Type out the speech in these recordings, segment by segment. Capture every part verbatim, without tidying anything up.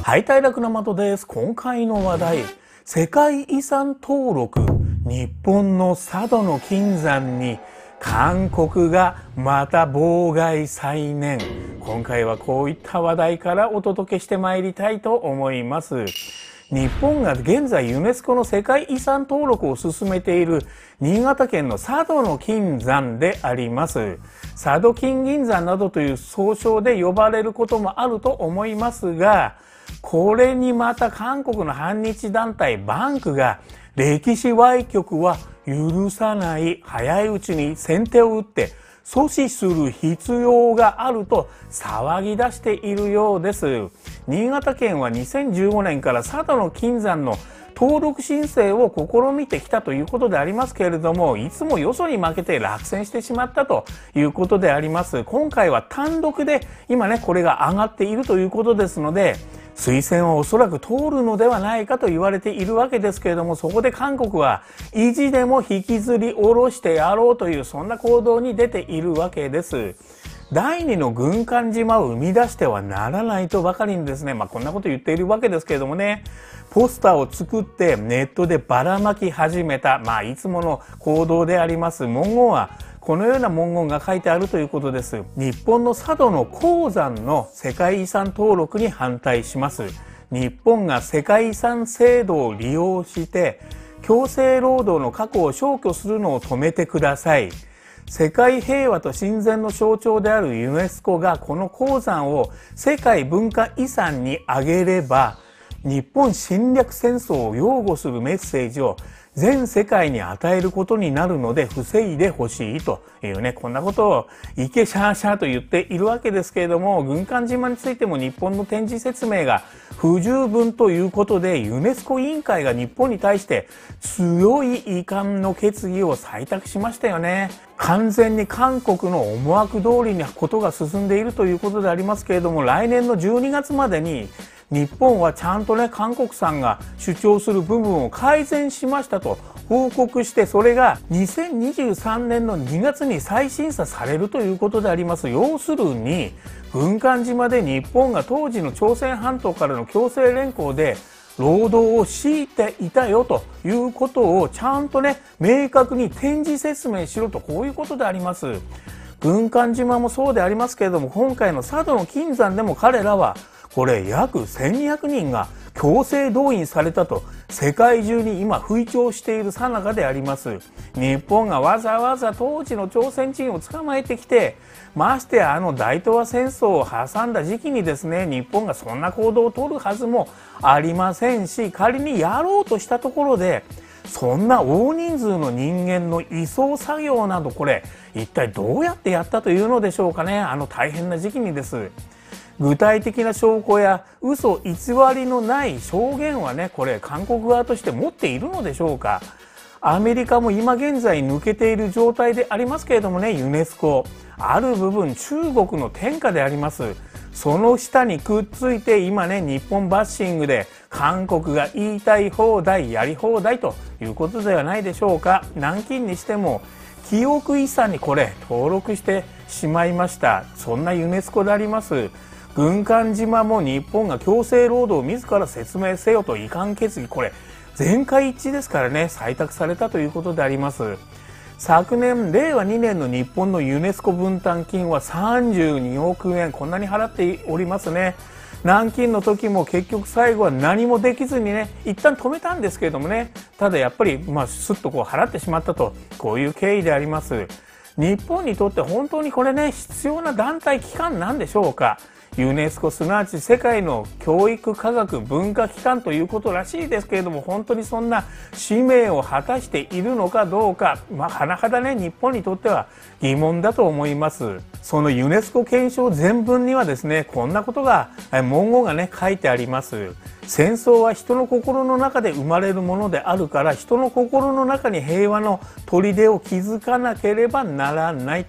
はい、平楽の的です。今回の話題、世界遺産登録、日本の佐渡の金山に韓国がまた妨害再燃。今回はこういった話題からお届けしてまいりたいと思います。日本が現在ユネスコの世界遺産登録を進めている新潟県の佐渡の金山であります。佐渡金銀山などという総称で呼ばれることもあると思いますが、これにまた韓国の反日団体バンクが歴史歪曲は許さない、早いうちに先手を打って阻止する必要があると騒ぎ出しているようです。新潟県はにせんじゅうごねんから佐渡の金山の登録申請を試みてきたということでありますけれども、いつもよそに負けて落選してしまったということであります。今回は単独で今ね、これが上がっているということですので、推薦はおそらく通るのではないかと言われているわけですけれども、そこで韓国は意地でも引きずり下ろしてやろうというそんな行動に出ているわけです。第二の軍艦島を生み出してはならないとばかりにですね、まあこんなこと言っているわけですけれどもね、ポスターを作ってネットでばらまき始めた、まあいつもの行動であります。文言はこのような文言が書いてあるということです。日本の佐渡の鉱山の世界遺産登録に反対します。日本が世界遺産制度を利用して強制労働の過去を消去するのを止めてください。世界平和と親善の象徴であるユネスコがこの鉱山を世界文化遺産に挙げれば、日本侵略戦争を擁護するメッセージを全世界に与えることになるので防いでほしいというね、こんなことをいけしゃーしゃーと言っているわけですけれども、軍艦島についても日本の展示説明が不十分ということで、ユネスコ委員会が日本に対して強い遺憾の決議を採択しましたよね。完全に韓国の思惑通りにことが進んでいるということでありますけれども、来年のじゅうにがつまでに日本はちゃんとね、韓国さんが主張する部分を改善しましたと報告して、それがにせんにじゅうさんねんのにがつに再審査されるということであります。要するに、軍艦島で日本が当時の朝鮮半島からの強制連行で労働を強いていたよということをちゃんとね、明確に展示説明しろと、こういうことであります。軍艦島もそうでありますけれども、今回の佐渡の金山でも彼らはこれ約せんにひゃくにんが強制動員されたと世界中に今吹聴している最中であります。日本がわざわざ当時の朝鮮人を捕まえてきて、ましてやあの大東亜戦争を挟んだ時期にですね、日本がそんな行動を取るはずもありませんし、仮にやろうとしたところでそんな大人数の人間の移送作業など、これ一体どうやってやったというのでしょうかね。あの大変な時期にです。具体的な証拠や嘘偽りのない証言はね、これ韓国側として持っているのでしょうか。アメリカも今現在抜けている状態でありますけれどもね、ユネスコある部分中国の天下であります。その下にくっついて今ね、日本バッシングで韓国が言いたい放題やり放題ということではないでしょうか。南京にしても記憶遺産にこれ登録してしまいました。そんなユネスコであります。軍艦島も日本が強制労働を自ら説明せよと遺憾決議、これ全会一致ですからね、採択されたということであります。昨年れいわにねんの日本のユネスコ分担金はさんじゅうにおくえん、こんなに払っておりますね。南京の時も結局最後は何もできずにね、一旦止めたんですけれどもね、ただやっぱりまあすっとこう払ってしまったと、こういう経緯であります。日本にとって本当にこれね、必要な団体機関なんでしょうか。ユネスコ、すなわち世界の教育科学文化機関ということらしいですけれども、本当にそんな使命を果たしているのかどうか、まあ甚だね、日本にとっては疑問だと思います。そのユネスコ憲章全文にはですね、こんなことが文言がね書いてあります。戦争は人の心の中で生まれるものであるから、人の心の中に平和の砦を築かなければならないと、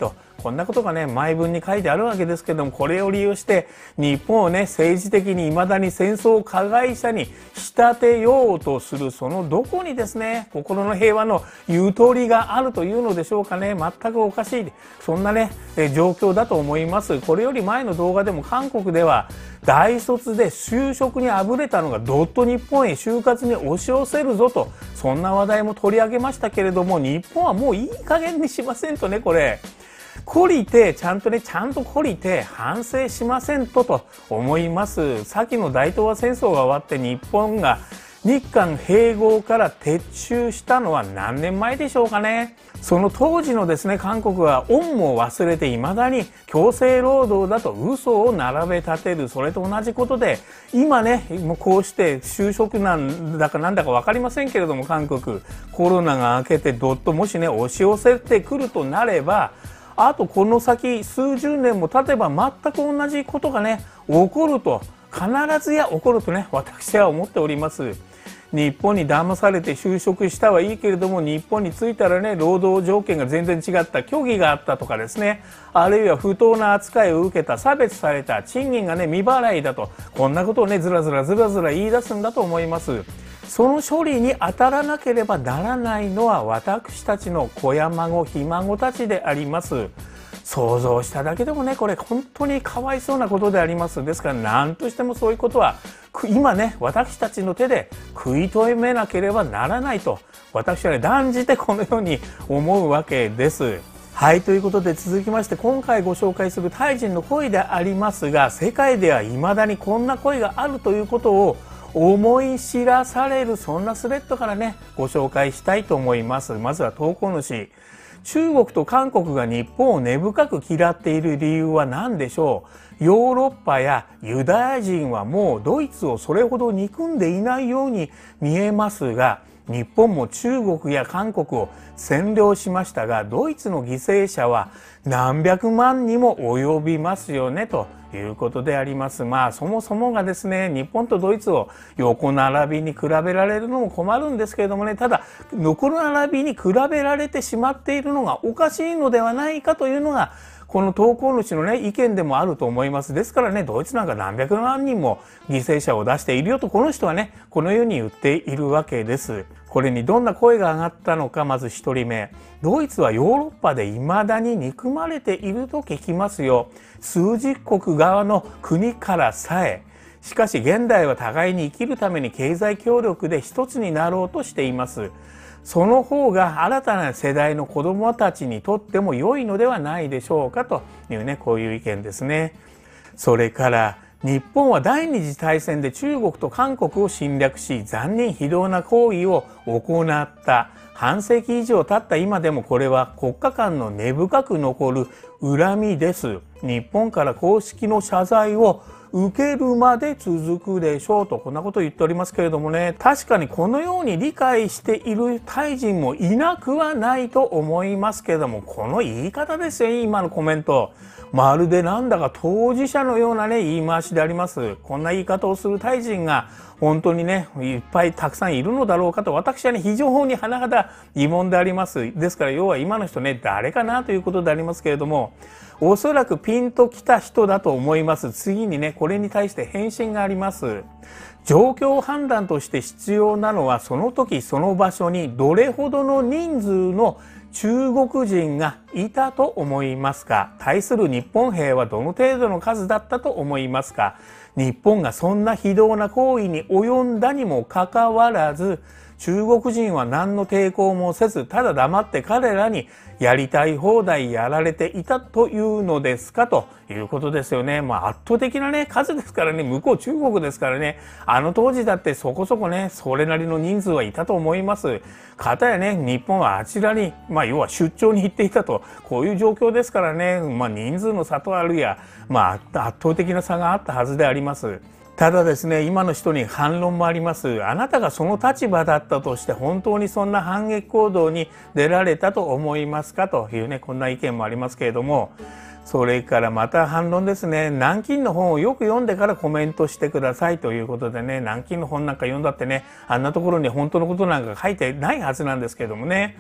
こんなことがね、前文に書いてあるわけですけども、これを利用して、日本をね、政治的に未だに戦争加害者に仕立てようとする、そのどこにですね、心の平和のゆとりがあるというのでしょうかね。全くおかしい、そんなね、え状況だと思います。これより前の動画でも韓国では、大卒で就職にあぶれたのがどっと日本へ就活に押し寄せるぞと、そんな話題も取り上げましたけれども、日本はもういい加減にしませんとね、これ。懲りて、ちゃんとね、ちゃんと懲りて反省しませんとと思います。先の大東亜戦争が終わって日本が日韓併合から撤収したのは何年前でしょうかね。その当時のですね、韓国は恩も忘れて未だに強制労働だと嘘を並べ立てる。それと同じことで、今ね、もうこうして就職なんだかなんだか分かりませんけれども、韓国、コロナが明けてどっともしね、押し寄せてくるとなれば、あとこの先数十年も経てば全く同じことがね、起こると、必ずや起こるとね、私は思っております。日本に騙されて就職したはいいけれども、日本に着いたらね、労働条件が全然違った、虚偽があったとかですね、あるいは不当な扱いを受けた、差別された、賃金がね、未払いだと、こんなことをね、ずらずらずらずら言い出すんだと思います。その処理に当たらなければならないのは私たちの子や孫、ひ孫たちであります。想像しただけでもね、これ本当にかわいそうなことであります。ですから何としてもそういうことは今ね、私たちの手で食い止めなければならないと、私はね、断じてこのように思うわけです。はい、ということで続きまして今回ご紹介するタイ人の声でありますが、世界では未だにこんな声があるということを思い知らされる、そんなスレッドからね、ご紹介したいと思います。まずは投稿主。中国と韓国が日本を根深く嫌っている理由は何でしょう。ヨーロッパやユダヤ人はもうドイツをそれほど憎んでいないように見えますが、日本も中国や韓国を占領しましたが、ドイツの犠牲者は何百万にも及びますよねということであります。まあそもそもがですね、日本とドイツを横並びに比べられるのも困るんですけれどもね、ただ横並びに比べられてしまっているのがおかしいのではないかというのがこの投稿主のね、意見でもあると思います。ですからね、ドイツなんか何百万人も犠牲者を出しているよと、この人はね、このように言っているわけです。これにどんな声が上がったのか、まず一人目。ドイツはヨーロッパで未だに憎まれていると聞きますよ。数十国側の国からさえ。しかし現代は互いに生きるために経済協力で一つになろうとしています。その方が新たな世代の子どもたちにとっても良いのではないでしょうかというね、こういう意見ですね。それから日本は第二次大戦で中国と韓国を侵略し、残忍非道な行為を行った。半世紀以上経った今でもこれは国家間の根深く残る恨みです。日本から公式の謝罪を受けるまで続くでしょうと、こんなことを言っておりますけれどもね、確かにこのように理解しているタイ人もいなくはないと思いますけれども、この言い方ですよ、今のコメント。まるでなんだか当事者のようなね、言い回しであります。こんな言い方をするタイ人が本当にね、いっぱいたくさんいるのだろうかと、私はね、非常に甚だ疑問であります。ですから要は今の人ね、誰かなということでありますけれども、おそらくピンときた人だと思います。次にね、これに対して返信があります。状況判断として必要なのは、その時その場所にどれほどの人数の中国人がいたと思いますか。対する日本兵はどの程度の数だったと思いますか。日本がそんな非道な行為に及んだにもかかわらず、中国人は何の抵抗もせず、ただ黙って彼らにやりたい放題やられていたというのですかということですよね。まあ圧倒的なね、数ですからね、向こう中国ですからね、あの当時だってそこそこね、それなりの人数はいたと思います。かたやね、日本はあちらに、まあ要は出張に行っていたと、こういう状況ですからね、まあ人数の差とあるや、まあ圧倒的な差があったはずであります。ただですね、今の人に反論もあります。あなたがその立場だったとして本当にそんな反撃行動に出られたと思いますかというね、こんな意見もありますけれども、それからまた反論ですね。南京の本をよく読んでからコメントしてくださいということでね、南京の本なんか読んだってね、あんなところに本当のことなんか書いてないはずなんですけどもね。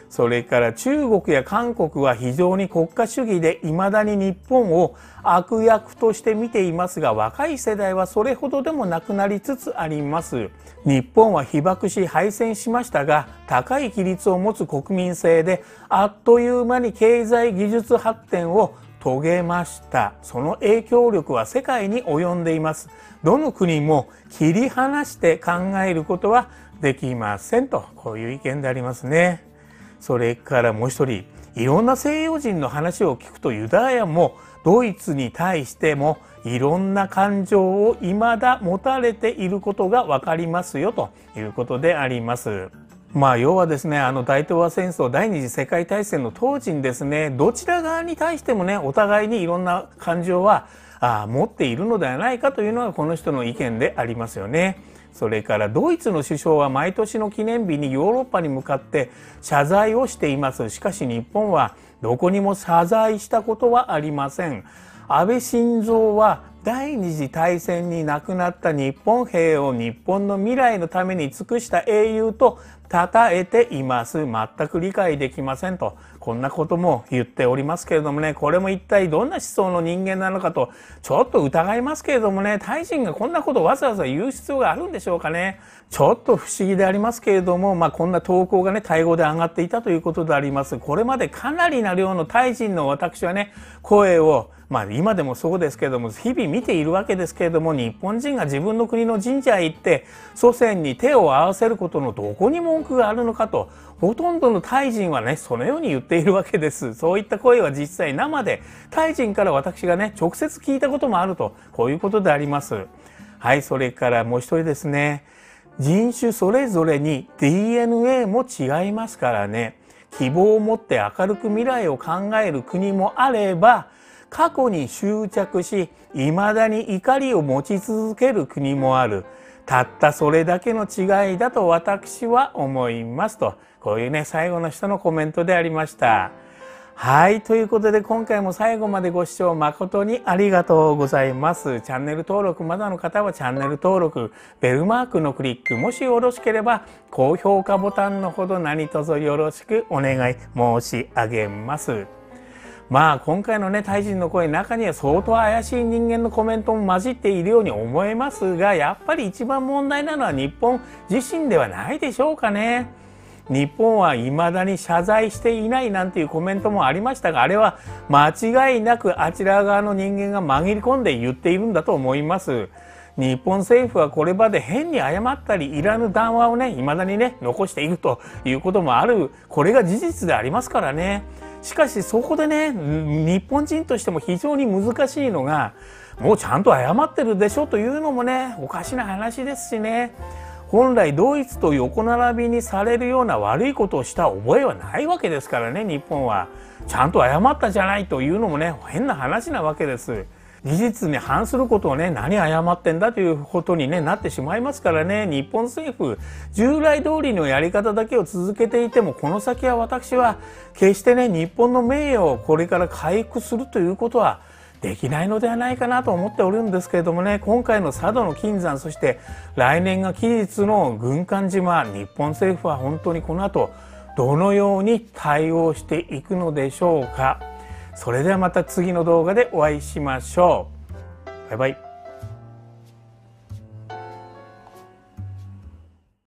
それから中国や韓国は非常に国家主義で未だに日本を悪役として見ていますが、若い世代はそれほどでもなくなりつつあります。日本は被爆し敗戦しましたが、高い規律を持つ国民性であっという間に経済技術発展を遂げました。その影響力は世界に及んでいます。どの国も切り離して考えることはできませんと、こういう意見でありますね。それからもう一人、いろんな西洋人の話を聞くと、ユダヤもドイツに対してもいろんな感情を未だ持たれていることが分かりますよということであります。まあ要はですね、あの大東亜戦争第二次世界大戦の当時にですね、どちら側に対してもね、お互いにいろんな感情はあ持っているのではないかというのがこの人の意見でありますよね。それからドイツの首相は毎年の記念日にヨーロッパに向かって謝罪をしています。しかし日本はどこにも謝罪したことはありません。安倍晋三は第二次大戦に亡くなった日本兵を日本の未来のために尽くした英雄と称えています。全く理解できませんと、こんなことも言っておりますけれどもね、これも一体どんな思想の人間なのかとちょっと疑いますけれどもね、タイ人がこんなことをわざわざ言う必要があるんでしょうかね。ちょっと不思議でありますけれども、まあこんな投稿がね、タイ語で上がっていたということであります。これまでかなりな量のタイ人の私はね、声をまあ今でもそうですけれども、日々見ているわけですけれども、日本人が自分の国の神社へ行って祖先に手を合わせることのどこに文句があるのかと、ほとんどのタイ人はね、そのように言っているわけです。そういった声は実際生でタイ人から私がね、直接聞いたこともあると、こういうことであります。はい、それからもう一人ですね。人種それぞれに ディーエヌエー も違いますからね。希望を持って明るく未来を考える国もあれば、過去に執着し未だに怒りを持ち続ける国もある。たったそれだけの違いだと私は思いますと、こういうね、最後の人のコメントでありました。はい、ということで今回も最後までご視聴誠にありがとうございます。チャンネル登録まだの方はチャンネル登録、ベルマークのクリック、もしよろしければ高評価ボタンのほど何卒よろしくお願い申し上げます。まあ今回のね、タイ人の声の中には相当怪しい人間のコメントも混じっているように思えますが、やっぱり一番問題なのは日本自身ではないでしょうかね。日本は未だに謝罪していないなんていうコメントもありましたが、あれは間違いなくあちら側の人間が紛れ込んで言っているんだと思います。日本政府はこれまで変に謝ったりいらぬ談話をね、未だにね、残しているということもある。これが事実でありますからね。しかしそこでね、日本人としても非常に難しいのが、もうちゃんと謝ってるでしょというのもね、おかしな話ですしね。本来ドイツと横並びにされるような悪いことをした覚えはないわけですからね、日本は。ちゃんと謝ったじゃないというのもね、変な話なわけです。事実に反することをね、何謝ってんだということに、ね、なってしまいますからね。日本政府、従来通りのやり方だけを続けていても、この先は私は決してね、日本の名誉をこれから回復するということはできないのではないかなと思っておるんですけれどもね、今回の佐渡の金山、そして来年が期日の軍艦島、日本政府は本当にこの後どのように対応していくのでしょうか。それではまた次の動画でお会いしましょう。バイバイ。